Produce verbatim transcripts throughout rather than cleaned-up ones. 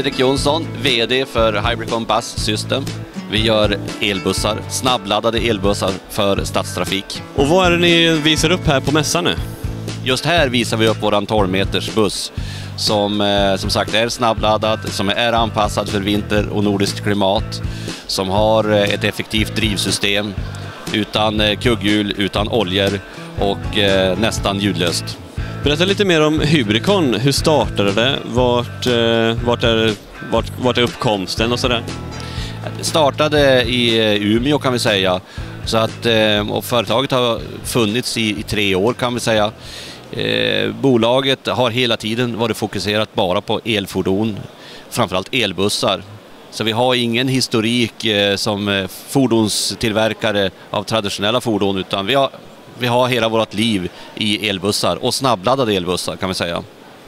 Fredrik Jonsson, V D för Hybricon Bus System. Vi gör elbussar, snabbladdade elbussar för stadstrafik. Och vad är det ni visar upp här på mässan nu? Just här visar vi upp våran tolv meters buss som eh, som sagt är snabbladdad, som är anpassad för vinter och nordiskt klimat, som har eh, ett effektivt drivsystem utan eh, kugghjul, utan oljor och eh, nästan ljudlöst. Berätta lite mer om Hybricon. Hur startade det? Vart, eh, vart, är, vart, vart är uppkomsten och sådär? Det startade i Umeå kan vi säga. Så att, och företaget har funnits i, i tre år kan vi säga. Eh, bolaget har hela tiden varit fokuserat bara på elfordon, framförallt elbussar. Så vi har ingen historik eh, som fordonstillverkare av traditionella fordon, utan vi har, vi har hela vårt liv i elbussar och snabbladdade elbussar kan vi säga.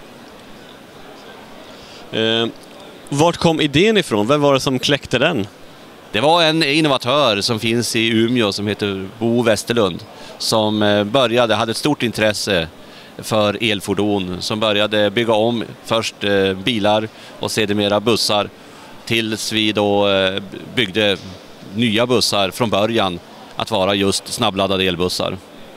Eh, vart kom idén ifrån? Vem var det som kläckte den? Det var en innovatör som finns i Umeå som heter Bo Westerlund som började, hade ett stort intresse för elfordon, som började bygga om först bilar och sedermera bussar tills vi då byggde nya bussar från början att vara just snabbladdade elbussar.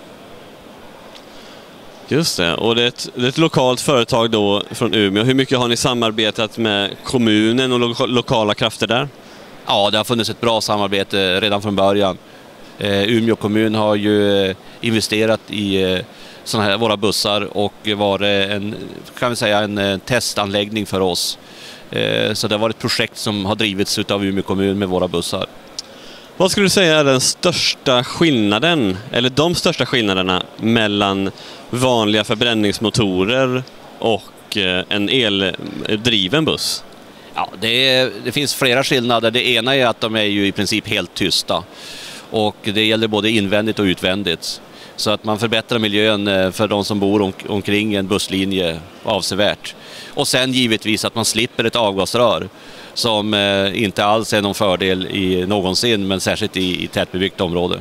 Just det, och det är, ett, det är ett lokalt företag då från Umeå. Hur mycket har ni samarbetat med kommunen och lo- lokala krafter där? Ja, det har funnits ett bra samarbete redan från början. Eh, Umeå kommun har ju investerat i eh, såna här våra bussar och varit en, kan vi säga, en eh, testanläggning för oss. Eh, så det har varit ett projekt som har drivits av Umeå kommun med våra bussar. Vad skulle du säga är den största skillnaden, eller de största skillnaderna mellan vanliga förbränningsmotorer och eh, en eldriven buss? Ja, det, är, det finns flera skillnader. Det ena är att de är ju i princip helt tysta. Och det gäller både invändigt och utvändigt. Så att man förbättrar miljön för de som bor om, omkring en busslinje avsevärt. Och sen givetvis att man slipper ett avgasrör som eh, inte alls är någon fördel i någonsin, men särskilt i, i tätbebyggt område.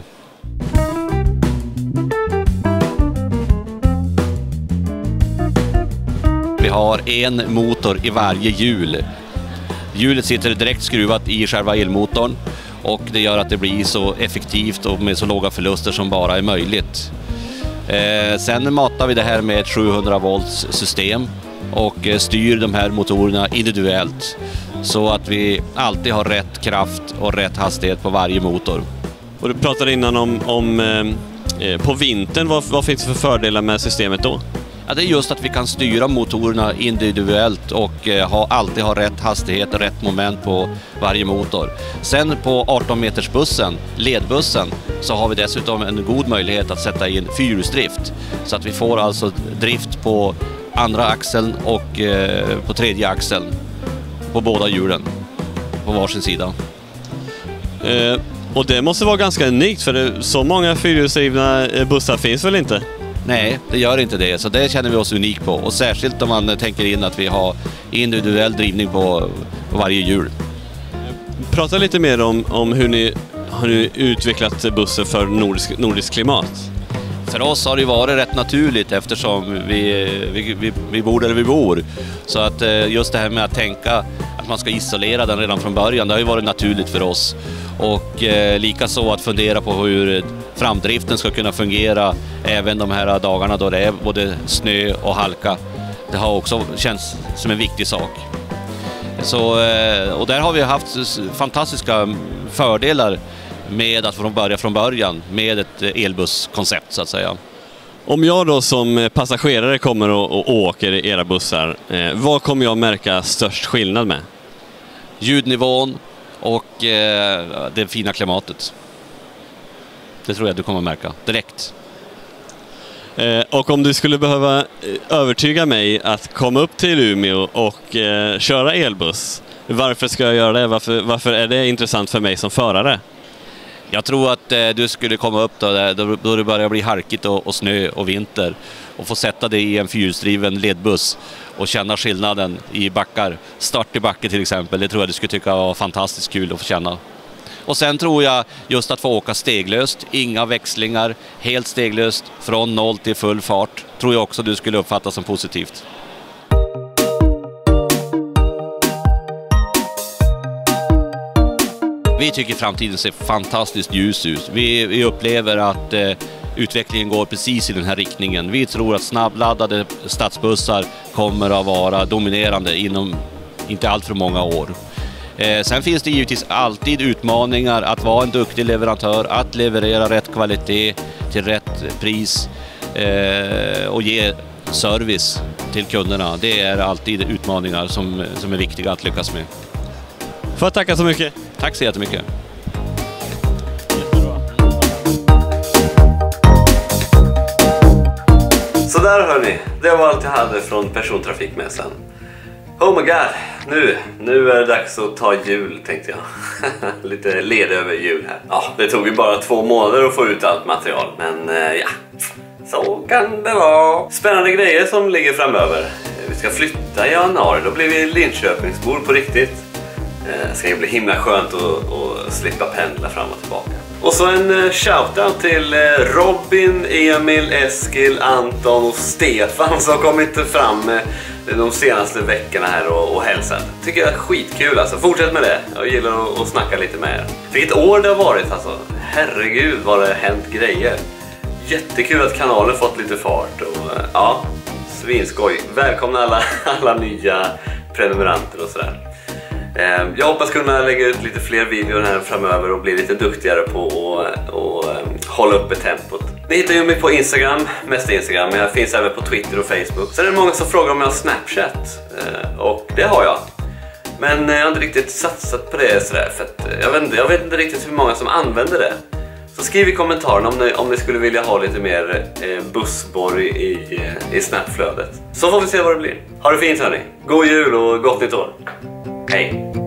Vi har en motor i varje hjul. Hjulet sitter direkt skruvat i själva elmotorn och det gör att det blir så effektivt och med så låga förluster som bara är möjligt. Eh, sen matar vi det här med ett sjuhundra volts system och eh, styr de här motorerna individuellt så att vi alltid har rätt kraft och rätt hastighet på varje motor. Och du pratade innan om, om eh, på vintern, vad, vad finns det för fördelar med systemet då? Ja, det är just att vi kan styra motorerna individuellt och eh, ha, alltid ha rätt hastighet och rätt moment på varje motor. Sen på arton meters bussen, ledbussen, så har vi dessutom en god möjlighet att sätta in fyrhjulsdrift. Så att vi får alltså drift på andra axeln och eh, på tredje axeln på båda hjulen på varsin sida. Eh, och det måste vara ganska unikt, för det, så många fyrhjulsdrivna bussar finns väl inte? Nej, det gör inte det. Så det känner vi oss unik på. Och särskilt om man tänker in att vi har individuell drivning på, på varje hjul. Prata lite mer om, om hur ni har ni utvecklat bussen för nordisk, nordisk klimat. För oss har det varit rätt naturligt eftersom vi, vi, vi, vi bor där vi bor. Så att just det här med att tänka att man ska isolera den redan från början, det har ju varit naturligt för oss. Och eh, lika så att fundera på hur framdriften ska kunna fungera även de här dagarna då det är både snö och halka. Det har också känts som en viktig sak. Så, eh, och där har vi haft fantastiska fördelar med att få börja från början med ett elbusskoncept så att säga. Om jag då som passagerare kommer och, och åker i era bussar, eh, vad kommer jag märka störst skillnad med? Ljudnivån och eh, det fina klimatet. Det tror jag du kommer märka direkt. Eh, och om du skulle behöva övertyga mig att komma upp till Umeå och eh, köra elbuss, varför ska jag göra det? Varför, varför är det intressant för mig som förare? Jag tror att eh, du skulle komma upp då, då, då det börjar bli halkigt och, och snö och vinter och få sätta dig i en fyrhjulsdriven ledbuss och känna skillnaden i backar. Start i backe till exempel, det tror jag du skulle tycka var fantastiskt kul att få känna. Och sen tror jag just att få åka steglöst, inga växlingar, helt steglöst från noll till full fart, tror jag också du skulle uppfatta som positivt. Vi tycker framtiden ser fantastiskt ljus ut. Vi, vi upplever att eh, utvecklingen går precis i den här riktningen. Vi tror att snabbladdade stadsbussar kommer att vara dominerande inom inte allt för många år. Eh, sen finns det givetvis alltid utmaningar att vara en duktig leverantör, att leverera rätt kvalitet till rätt pris eh, och ge service till kunderna. Det är alltid utmaningar som, som är viktiga att lyckas med. Får jag tacka så mycket. Tack så jättemycket. Så där hörni, det var allt jag hade från persontrafikmässan. Oh my god, nu, nu är det dags att ta jul tänkte jag. Lite led över jul här. Ja, det tog ju bara två månader att få ut allt material, men eh, ja, så kan det vara. Spännande grejer som ligger framöver. Vi ska flytta i januari, då blir vi Linköpingsbor på riktigt. Det ska ju bli himla skönt att, att slippa pendla fram och tillbaka. Och så en shoutout till Robin, Emil, Eskil, Anton och Stefan som kommit fram de senaste veckorna här och, och hälsat. Tycker jag är skitkul alltså. Fortsätt med det. Jag gillar att, att snacka lite med er. Vilket år det har varit alltså. Herregud vad det har hänt grejer. Jättekul att kanalen fått lite fart och ja, svinskoj. Välkomna alla, alla nya prenumeranter och sådär. Jag hoppas kunna lägga ut lite fler videor här framöver och bli lite duktigare på att och, um, hålla uppe tempot. Ni hittar ju mig på Instagram, mest Instagram, men jag finns även på Twitter och Facebook. Sen är det många som frågar om jag har Snapchat, och det har jag. Men jag har inte riktigt satsat på det sådär, för att jag vet inte, jag vet inte riktigt hur många som använder det. Så skriv i kommentarerna om ni, om ni skulle vilja ha lite mer eh, bussborg i, i Snapflödet. Så får vi se vad det blir. Ha det fint hörni. God jul och gott nytt år. Hej!